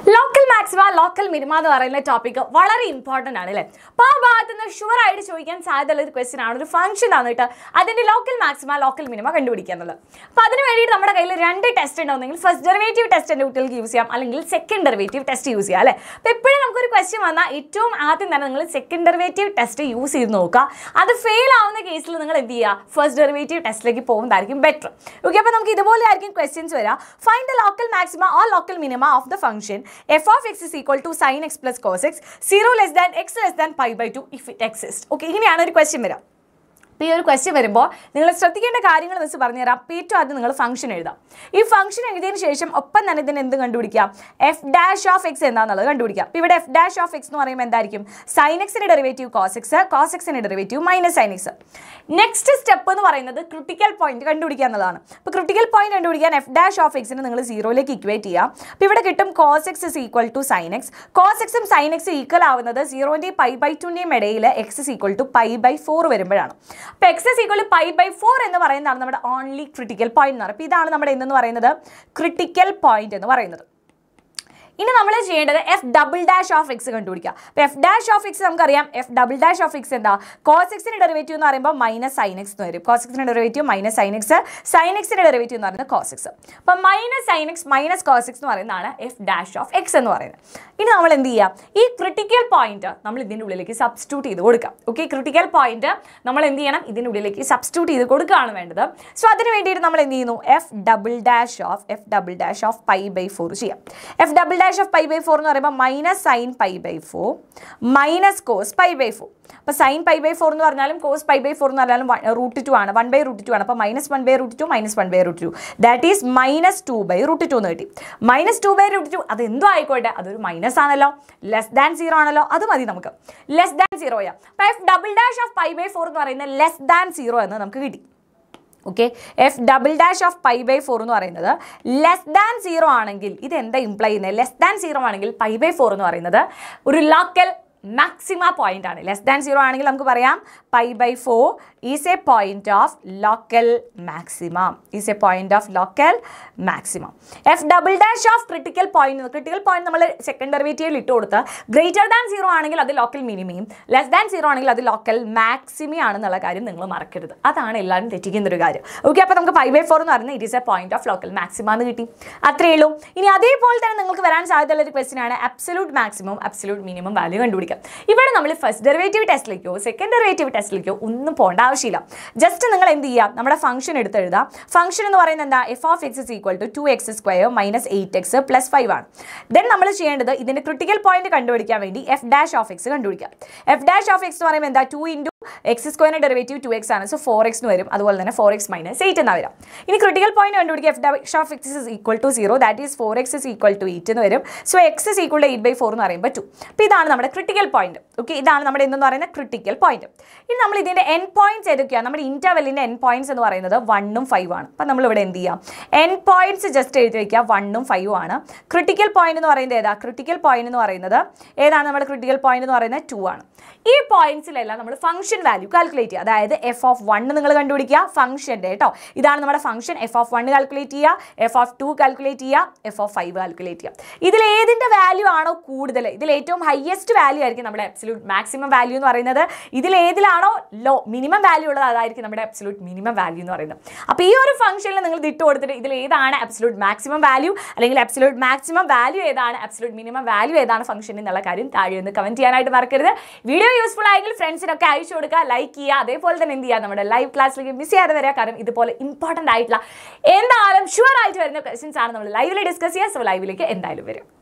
Local maxima local minima എന്ന് പറയുന്ന topic വളരെ ഇമ്പോർട്ടൻ്റ് ആണ് അല്ലേ. അപ്പോൾ ആ ഭാഗത്ത് നിന്ന് ഷുവർ ആയിട്ട് ചോദിക്കാൻ സാധ്യതയുള്ള ഒരു ക്വസ്റ്റ്യൻ ആണ്, ഒരു ഫംഗ്ഷൻ തന്നിട്ട് അതിൻ്റെ ലോക്കൽ മാക്സിമ ലോക്കൽ മിനിമ കണ്ടുപിടിക്കുക എന്നുള്ളത്. അപ്പോൾ അതിന് വേണ്ടിയിട്ട് നമ്മുടെ കയ്യിൽ രണ്ട് ടെസ്റ്റ് ഉണ്ടാവുന്നെങ്കിൽ ഫസ്റ്റ് ഡെറിവേറ്റീവ് ടെസ്റ്റ് എൻ്റെ കുട്ടികൾക്ക് യൂസ് ചെയ്യാം, അല്ലെങ്കിൽ സെക്കൻഡ് ഡെറിവേറ്റീവ് ടെസ്റ്റ് യൂസ് ചെയ്യാം അല്ലേ. അപ്പോൾ എപ്പോഴും നമുക്കൊരു ക്വസ്റ്റ്യൻ വന്നാൽ ഏറ്റവും ആദ്യം തന്നെ നിങ്ങൾ സെക്കൻഡ് ഡെറിവേറ്റീവ് ടെസ്റ്റ് യൂസ് ചെയ്ത് നോക്കുക. അത് ഫെയിൽ ആവുന്ന കേസിൽ നിങ്ങൾ എന്ത് ചെയ്യുക, ഫസ്റ്റ് ഡെറിവേറ്റീവ് ടെസ്റ്റിലേക്ക് പോകുന്നതായിരിക്കും ബെറ്റർ. ഓക്കെ, അപ്പോൾ നമുക്ക് ഇതുപോലെ ആയിരിക്കും ക്വസ്റ്റ്യൻസ് വരിക. Find the local maxima or local minima of the function f of x is equal to sin x plus cos x 0 less than x less than pi by 2 if it exists. Okay, ഇങ്ങനെയാണ് ഒരു question വരിക. അപ്പോൾ ഈ ഒരു question വരുമ്പോൾ നിങ്ങൾ ശ്രദ്ധിക്കേണ്ട കാര്യങ്ങൾ വെച്ച് പറഞ്ഞുതരാം. ഏറ്റവും ആദ്യം നിങ്ങൾ ഫംഗ്ഷൻ എഴുതാം. ഈ ഫംഗ്ഷൻ എഴുതിയതിന് ശേഷം ഒപ്പം തന്നെ ഇതിന് എന്ത് കണ്ടുപിടിക്കാം, എഫ് ഡാഷ് ഓഫ് എക്സ് എന്താണെന്നുള്ളത് കണ്ടുപിടിക്കാം. അപ്പോൾ ഇവിടെ എഫ് ഡാഷ് ഓഫ് എക്സ് എന്ന് പറയുമ്പോൾ എന്തായിരിക്കും, സൈൻ എക്സിൻ്റെ ഡെറിവേറ്റീവ് കോസ് എക്സ്, കോസ് എക്സിൻ്റെ derivative minus sine x. Next step എന്ന് പറയുന്നത് ക്രിട്ടിക്കൽ പോയിന്റ് കണ്ടുപിടിക്കുക എന്നുള്ളതാണ്. അപ്പോൾ ക്രിട്ടിക്കൽ പോയിന്റ് കണ്ടുപിടിക്കാൻ എഫ് ഡാഷ് ഓഫ് എക്സിന് നിങ്ങൾ 0ലേക്ക് ഇക്വേറ്റ് ചെയ്യാം. അപ്പോൾ ഇവിടെ കിട്ടും cos x is equal to sine x. Cos എക്സും സൈൻ എക്സും ഈക്വൽ ആവുന്നത് 0ൻ്റെയും പൈ ബൈ 2ൻ്റെയും ഇടയിൽ x is equal to pi by 4 വരുമ്പോഴാണ്. അപ്പോൾ x is equal to pi by 4 എന്ന് പറയുന്നതാണ് നമ്മുടെ ഓൺലി ക്രിട്ടിക്കൽ പോയിന്റ് എന്ന് പറയുന്നത്. അപ്പോൾ ഇതാണ് നമ്മുടെ എന്തെന്ന് പറയുന്നത്, ക്രിട്ടിക്കൽ പോയിന്റ് എന്ന് പറയുന്നത്. ഇനി നമ്മൾ ചെയ്യേണ്ടത് f double dash of x കണ്ടുപിടിക്കുക. അപ്പോൾ എഫ് ഡാഷ് ഓഫ് എക്സ് നമുക്കറിയാം, f double dash of x എന്താ, കോസ് എക്സിൻ്റെ ഡെറിവേറ്റീവ് എന്ന് പറയുമ്പോൾ മൈനസ് സൈൻ എക്സ് എന്ന് വരും. കോസ് എക്സിൻ്റെ derivative minus sine x, sine എക്സിൻ്റെ ഡെറിവേറ്റീവ് എന്ന് പറയുന്നത് കോസ് എക്സ്. അപ്പോൾ minus sine x minus cos x എന്ന് പറയുന്നതാണ് എഫ് ഡാഷ് ഓഫ് എക്സ് എന്ന് പറയുന്നത്. ഇനി നമ്മൾ എന്ത് ചെയ്യാം, ഈ ക്രിട്ടിക്കൽ പോയിന്റ് നമ്മൾ ഇതിൻ്റെ ഉള്ളിലേക്ക് സബ്സ്റ്റിറ്റ്യൂട്ട് ചെയ്ത് കൊടുക്കാം. ഓക്കെ, ക്രിട്ടിക്കൽ പോയിന്റ് നമ്മൾ എന്ത് ചെയ്യണം, ഇതിൻ്റെ ഉള്ളിലേക്ക് സബ്സ്റ്റിറ്റ്യൂട്ട് ചെയ്ത് കൊടുക്കുകയാണ് വേണ്ടത്. സോ അതിന് വേണ്ടിയിട്ട് നമ്മൾ എന്ത് ചെയ്യുന്നു, f double dash of pi by 4 ചെയ്യാം. F double dash of pi by 4 എന്ന് പറയുമ്പോൾ minus sine pi by 4 minus cos pi by 4. അപ്പോൾ സൈൻ പൈ ബൈ 4 എന്ന് പറഞ്ഞാലും കോസ് പൈ ബൈ 4 എന്ന് പറഞ്ഞാലും √2 ആണ്, 1/√2 ആണ്. അപ്പോൾ minus 1/√2 minus 1/√2 that is minus 2/√2 എന്ന് കിട്ടി. മൈനസ് 2/√2 അത് എന്തോ ആയിക്കോട്ടെ, അതൊരു മൈനസ് ആണല്ലോ, ലെസ് ദാൻ 0 ആണല്ലോ, അത് മതി നമുക്ക്. ലെസ് ദാൻ 0 ചെയ്യാം. അപ്പോൾ f double dash of pi by 4 എന്ന് പറയുന്നത് ലെസ് ദാൻ 0 എന്ന് നമുക്ക് കിട്ടി. Okay, f double dash of pi by 4 എന്ന് പറയുന്നത് ലെസ് ദാൻ 0 ആണെങ്കിൽ ഇത് എന്താ ഇംപ്ലൈ ചെയ്യുന്നത്, ലെസ് ദാൻ 0 ആണെങ്കിൽ പൈ ബൈ 4 എന്ന് പറയുന്നത് ഒരു ലോക്കൽ മാക്സിമ പോയിന്റ് ആണ്. ലെസ് ദാൻ 0 ആണെങ്കിൽ നമുക്ക് പറയാം pi by 4 is a point of local maxima, f double dash of critical point നമ്മൾ സെക്കൻഡ് ഡെറിവേറ്റീവിൽ ഇട്ട് കൊടുത്ത് ഗ്രേറ്റർ ദാൻ 0 ആണെങ്കിൽ അത് ലോക്കൽ മിനിമയും, ലെസ് ദാൻ 0 ആണെങ്കിൽ അത് ലോക്കൽ മാക്സിമയും ആണെന്നുള്ള കാര്യം നിങ്ങൾ മറക്കരുത്. അതാണ് എല്ലാവരും തെറ്റിക്കുന്ന ഒരു കാര്യം. ഓക്കെ, അപ്പോൾ നമുക്ക് പൈ ബൈ 4 എന്ന് പറയുന്നത് it is a point of local maxima എന്ന് കിട്ടി. അത്രയേ ഉള്ളൂ. ഇനി അതേപോലെ തന്നെ നിങ്ങൾക്ക് വരാൻ സാധ്യതയുള്ള ഒരു ക്വസ്റ്റ്യൻ ആണ് absolute maximum absolute minimum value കണ്ടുപിടിക്കുക. ഇവിടെ നമ്മൾ ഫസ്റ്റ് ഡെറിവേറ്റീവ് ടെസ്റ്റിലേക്കോ സെക്കൻഡ് ഡെറിവേറ്റീവ് ടെസ്റ്റിലേക്കോ ഒന്നും പോകേണ്ട ആവശ്യമില്ല. ജസ്റ്റ് നിങ്ങൾ എന്ത് ചെയ്യുക, നമ്മുടെ ഫംഗ്ഷൻ എടുത്തെഴുതാം. ഫംഗ്ഷൻ എന്ന് പറയുന്നത് എന്താ, f of x is equal to 2x² minus 8x plus 5 ആണ്. ദെൻ നമ്മൾ ചെയ്യേണ്ടത് ഇതിൻ്റെ ക്രിട്ടിക്കൽ പോയിന്റ് കണ്ടുപിടിക്കാൻ വേണ്ടി എഫ് ഡാഷ് ഓഫ് എക്സ് കണ്ടുപിടിക്കാം. എഫ് ഡാഷ് ഓഫ് എക്സ് എന്ന് പറയുമ്പോൾ എന്താ, 2 × x² ഡെറിവേറ്റീവ് 2x ആണ്. സോ 4x എന്ന് വരും. അതുപോലെ തന്നെ 4x മൈനസ് 8 എന്നാ വരും. ഇനി ക്രിട്ടിക്കൽ പോയിന്റ് കണ്ടുപിടിക്കുക, f dash of x is equal to 0 that is 4x is equal to 8 എന്ന് വരും. So x is equal to 8/4 എന്ന് പറയുമ്പോൾ 2. അപ്പോൾ ഇതാണ് നമ്മുടെ ക്രിട്ടിക്കൽ പോയിന്റ്. ഓക്കെ, ഇതാണ് നമ്മുടെ എന്തെന്ന് പറയുന്ന ക്രിട്ടിക്കൽ പോയിന്റ്. ഇനി നമ്മൾ ഇതിൻ്റെ എൻ പോയിന്റ്സ് ഏതൊക്കെയാണ്, നമ്മുടെ ഇന്റർവെല്ലിൻ്റെ എൻ പോയിന്റ്സ് എന്ന് പറയുന്നത് 1 ഉം 5 ആണ്. അപ്പോൾ നമ്മളിവിടെ എന്ത് ചെയ്യാം, എൻ പോയിന്റ്സ് ജസ്റ്റ് എഴുതി വയ്ക്കുക, 1 ഉം 5 ആണ്. ക്രിട്ടിക്കൽ പോയിന്റ് എന്ന് പറയുന്നത് ഏതാ, ക്രിട്ടിക്കൽ പോയിന്റ് എന്ന് പറയുന്നത് ഏതാണ്, നമ്മുടെ ക്രിട്ടിക്കൽ പോയിന്റ് എന്ന് പറയുന്നത് 2 ആണ്. ഈ പോയിന്റ്സിലെല്ലാം നമ്മൾ ഫംഗ്ഷൻ വാല്യൂ കാൽക്കുലേറ്റ് ചെയ്യുക. അതായത് എഫ് ഓഫ് 1 നിങ്ങൾ കണ്ടുപിടിക്കുക ഫംഗ്ഷൻ്റെ കേട്ടോ. ഇതാണ് നമ്മുടെ ഫംഗ്ഷൻ. എഫ് ഓഫ് 1 കാൽക്കുലേറ്റ് ചെയ്യുക, എഫ് ഓഫ് 2 കാൽക്കുലേറ്റ് ചെയ്യുക, എഫ് ഓഫ് 5 കാൽക്കുലേറ്റ് ചെയ്യുക. ഇതിൽ ഏതിൻ്റെ വാല്യൂ ആണോ കൂടുതൽ, ഇതിൽ ഏറ്റവും ഹയസ്റ്റ് വാല്യൂ ആയിരിക്കും നമ്മുടെ അബ്സല്യൂട്ട് മാക്സിമം വാല്യൂ എന്ന് പറയുന്നത്. ഇതിൽ ഏതിലാണോ മിനിമം വാല്യൂ ഉള്ളത് അതായിരിക്കും നമ്മുടെ അബ്സല്യൂട്ട് മിനിമം വാല്യൂ എന്ന് പറയുന്നത്. അപ്പോൾ ഈ ഒരു ഫംഗ്ഷനിൽ നിങ്ങൾ ഇട്ട് കൊടുത്തിട്ട് ഇതിൽ ഏതാണ് അബ്സല്യൂട്ട് മാക്സിമം വാല്യൂ, അല്ലെങ്കിൽ അബ്സല്യൂട്ട് മാക്സിമം വാല്യൂ ഏതാണ്, അബ്സല്യൂട്ട് മിനിമം വാല്യൂ ഏതാണ് ഫംഗ്ഷൻ എന്നുള്ള കാര്യം താഴെ ഒന്ന് കമന്റ് ചെയ്യാനായിട്ട് മറക്കരുത്. വീഡിയോ യൂസ്ഫുൾ ആയെങ്കിൽ ഫ്രണ്ട്സിനൊക്കെ അയച്ചു കൊടുക്കുക, ലൈക്ക് ചെയ്യുക. അതേപോലെ തന്നെ എന്ത് ചെയ്യുക, നമ്മുടെ ലൈവ് ക്ലാസ്സിലേക്ക് മിസ് ചെയ്യാതെ വരിക. കാരണം ഇതുപോലെ ഇമ്പോർട്ടൻ്റ് ആയിട്ടുള്ള എന്തായാലും ഷുവർ ആയിട്ട് വരുന്ന ക്വസ്റ്റ്യൻസ് ആണ് നമ്മൾ ലൈവിൽ ഡിസ്കസ് ചെയ്യുക. സോ ലൈവിലേക്ക് എന്തായാലും വരും.